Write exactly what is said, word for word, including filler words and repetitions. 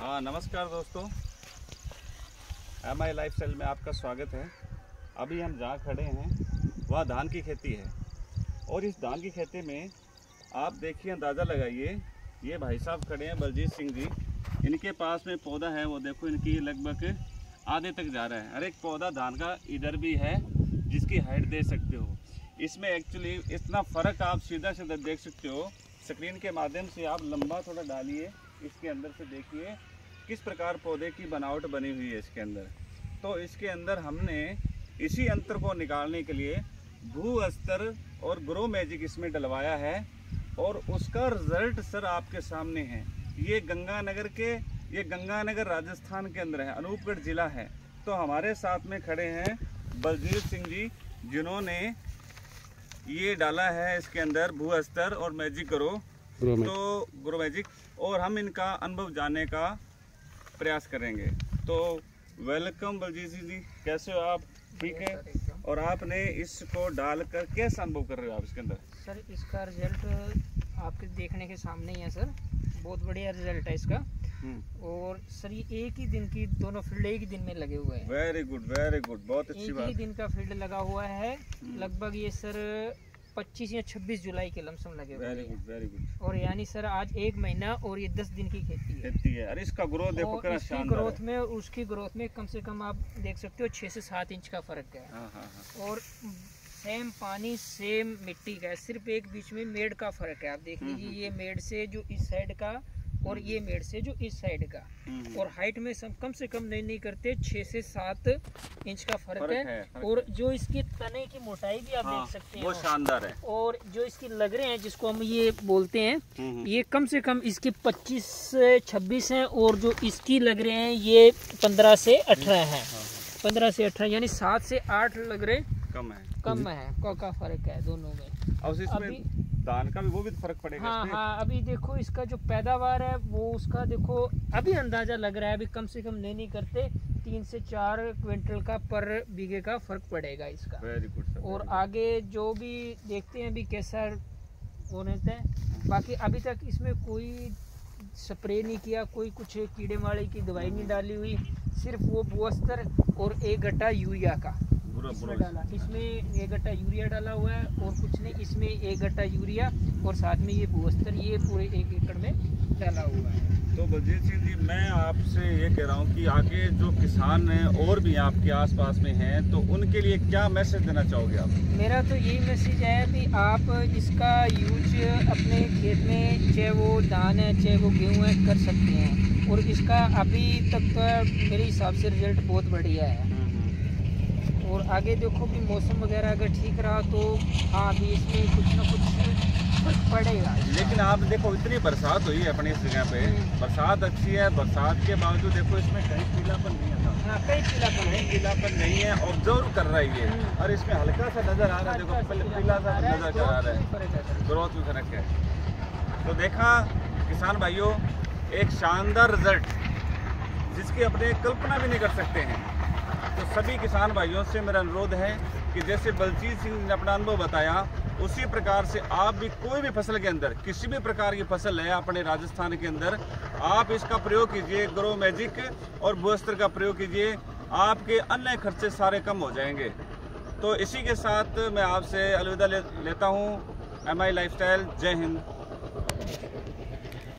हाँ नमस्कार दोस्तों, एम आई लाइफस्टाइल में आपका स्वागत है। अभी हम जहाँ खड़े हैं वह धान की खेती है और इस धान की खेती में आप देखिए, अंदाज़ा लगाइए। ये भाई साहब खड़े हैं बलजीत सिंह जी, इनके पास में पौधा है, वो देखो इनकी लगभग आधे तक जा रहा है। हर एक पौधा धान का इधर भी है जिसकी हाइट दे सकते हो। इसमें एक्चुअली इतना फ़र्क आप सीधा सीधा देख सकते हो। स्क्रीन के माध्यम से आप लंबा थोड़ा डालिए, इसके अंदर से देखिए किस प्रकार पौधे की बनावट बनी हुई है इसके अंदर। तो इसके अंदर हमने इसी अंतर को निकालने के लिए भू अस्तर और ग्रो मैजिक इसमें डलवाया है और उसका रिजल्ट सर आपके सामने है। ये गंगानगर के ये गंगानगर राजस्थान के अंदर है, अनूपगढ़ ज़िला है। तो हमारे साथ में खड़े हैं बलजीत सिंह जी, जिन्होंने ये डाला है इसके अंदर भू अस्तर और मैजिक ग्रो तो ग्रो मैजिक, और हम इनका अनुभव जानने का प्रयास करेंगे। तो वेलकम बलजीत सिंह जी, कैसे हो आप? ठीक है। और आपने इसको डालकर कैसा अनुभव कर रहे हो आप इसके अंदर? सर इसका रिजल्ट आपके देखने के सामने ही है सर, बहुत बढ़िया रिजल्ट है इसका। और सर ये एक ही दिन की दोनों फील्ड एक ही दिन में लगे हुए हैं। वेरी गुड वेरी गुड, बहुत अच्छी बात। एक ही दिन का फील्ड लगा हुआ है, लगभग ये सर पच्चीस या छब्बीस जुलाई के लमसम लगे हुए हैं। Very good very good. और यानी सर आज एक महीना और ये दस दिन की खेती है। खेती है। अरे इसका ग्रोथ देखो कितना शानदार है। ग्रोथ में और उसकी ग्रोथ में कम से कम आप देख सकते हो छः से सात इंच का फर्क है। हाँ हाँ हाँ। और सेम पानी सेम मिट्टी का है, सिर्फ एक बीच में मेड़ का फर्क है। आप देख लीजिए, ये मेड़ से जो इस साइड का और ये मेड़ से जो इस साइड का, और हाइट में सब कम से कम नहीं नहीं करते छः से सात इंच का फर्क, फर्क है, है फर्क और जो इसकी तने की मोटाई भी आप हाँ, देख सकते हैं, वो शानदार है। और जो इसकी लग रहे हैं जिसको हम ये बोलते हैं, ये कम से कम इसके पच्चीस से छब्बीस हैं और जो इसकी लग रहे हैं ये पंद्रह से अठारह है। पंद्रह से अठारह यानी सात से आठ लग रहे कम है कम है का, का फर्क है दोनों में। और इसमें धान का भी वो भी फर्क पड़ेगा। हाँ हाँ, अभी देखो इसका जो पैदावार है वो उसका देखो अभी अंदाजा लग रहा है, अभी कम से कम नहीं नहीं करते तीन से चार क्विंटल का पर बीघे का फर्क पड़ेगा इसका। Very good. और आगे जो भी देखते हैं अभी कैसा वो रहता है। बाकी अभी तक इसमें कोई स्प्रे नहीं किया, कोई कुछ कीड़े मारे की दवाई नहीं डाली हुई, सिर्फ वो भूअस्तर और एक गट्टा यूरिया का इसमें डाला। इसमें एक गट्टा यूरिया डाला हुआ है और कुछ नहीं, इसमें एक गट्टा यूरिया और साथ में ये भूअस्तर ये पूरे एक एकड़ में डाला हुआ है। तो बलजीत सिंह जी, मैं आपसे ये कह रहा हूँ कि आगे जो किसान हैं और भी आपके आसपास में हैं, तो उनके लिए क्या मैसेज देना चाहोगे आप? मेरा तो यही मैसेज है कि आप इसका यूज अपने खेत में, चाहे वो धान है चाहे वो गेहूँ है, कर सकते हैं। और इसका अभी तक तो मेरे हिसाब से रिजल्ट बहुत बढ़िया है। और आगे देखो कि मौसम वगैरह अगर ठीक रहा तो हाँ अभी इसमें कुछ ना कुछ फर्क पड़ेगा। लेकिन आप देखो इतनी बरसात हुई है अपनी इस जगह पे, बरसात अच्छी है, बरसात के बावजूद देखो इसमें कहीं पीलापन नहीं है। हाँ कहीं पीलापन कहीं पीलापन नहीं है, ऑब्जर्व कर रहा है ये, और इसमें हल्का सा नजर आ रहा है, देखो पीला सा नजर आ रहा है, ग्रोथ में फर्क है। तो देखा किसान भाइयों, एक शानदार रिजल्ट जिसकी अपने कल्पना भी नहीं कर सकते हैं। तो सभी किसान भाइयों से मेरा अनुरोध है कि जैसे बलजीत सिंह ने अपना अनुभव बताया, उसी प्रकार से आप भी कोई भी फसल के अंदर, किसी भी प्रकार की फसल है अपने राजस्थान के अंदर, आप इसका प्रयोग कीजिए, ग्रो मैजिक और भूअस्तर का प्रयोग कीजिए, आपके अन्य खर्चे सारे कम हो जाएंगे। तो इसी के साथ मैं आपसे अलविदा ले, लेता हूँ। एम आई लाइफस्टाइल, जय हिंद।